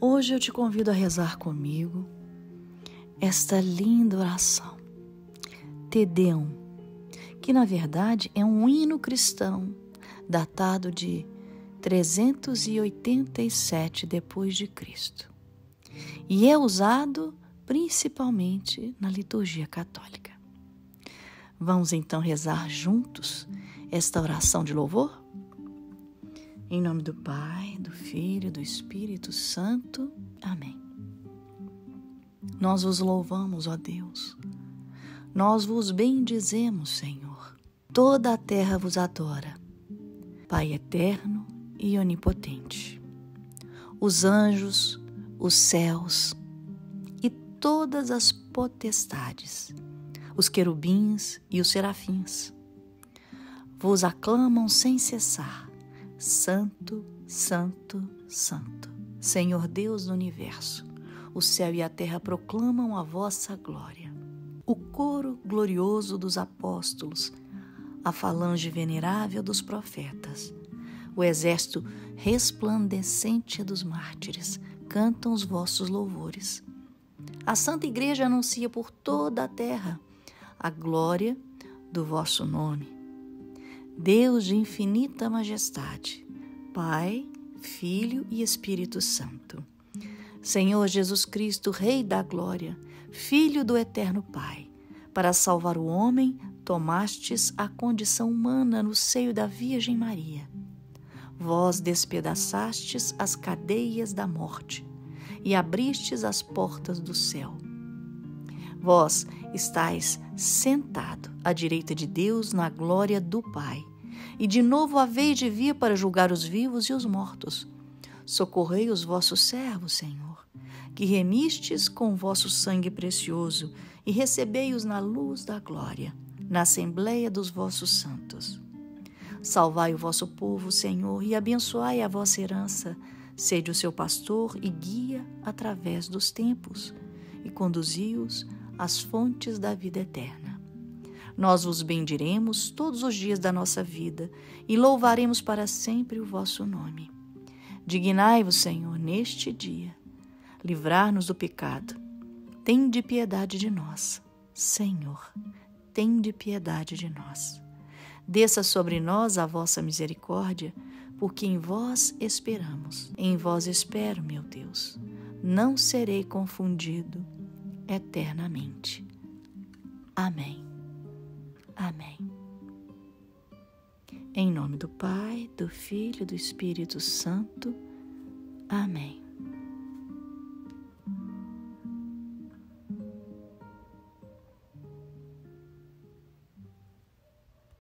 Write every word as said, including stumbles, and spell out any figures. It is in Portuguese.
Hoje eu te convido a rezar comigo esta linda oração, Te Deum, que na verdade é um hino cristão datado de trezentos e oitenta e sete depois de Cristo e é usado principalmente na liturgia católica. Vamos então rezar juntos esta oração de louvor? Em nome do Pai, do Filho e do Espírito Santo. Amém. Nós vos louvamos, ó Deus. Nós vos bendizemos, Senhor. Toda a terra vos adora. Pai eterno e onipotente. Os anjos, os céus e todas as potestades, os querubins e os serafins, vos aclamam sem cessar. Santo, Santo, Santo, Senhor Deus do Universo, o céu e a terra proclamam a vossa glória. O coro glorioso dos apóstolos, a falange venerável dos profetas, o exército resplandecente dos mártires, cantam os vossos louvores. A Santa Igreja anuncia por toda a terra a glória do vosso nome. Deus de infinita majestade, Pai, Filho e Espírito Santo. Senhor Jesus Cristo, Rei da Glória, Filho do Eterno Pai, para salvar o homem, tomastes a condição humana no seio da Virgem Maria. Vós despedaçastes as cadeias da morte e abristes as portas do céu. Vós estáis sentado à direita de Deus na glória do Pai, e de novo haveis de vir para julgar os vivos e os mortos. Socorrei os vossos servos, Senhor, que remistes com vosso sangue precioso, e recebei-os na luz da glória, na assembleia dos vossos santos. Salvai o vosso povo, Senhor, e abençoai a vossa herança. Sede o seu pastor e guia através dos tempos, e conduzi-os às fontes da vida eterna. Nós vos bendiremos todos os dias da nossa vida e louvaremos para sempre o vosso nome. Dignai-vos, Senhor, neste dia, livrar-nos do pecado. Tende piedade de nós, Senhor, tende piedade de nós. Desça sobre nós a vossa misericórdia, porque em vós esperamos. Em vós espero, meu Deus. Não serei confundido eternamente. Amém. Amém. Em nome do Pai, do Filho e do Espírito Santo. Amém.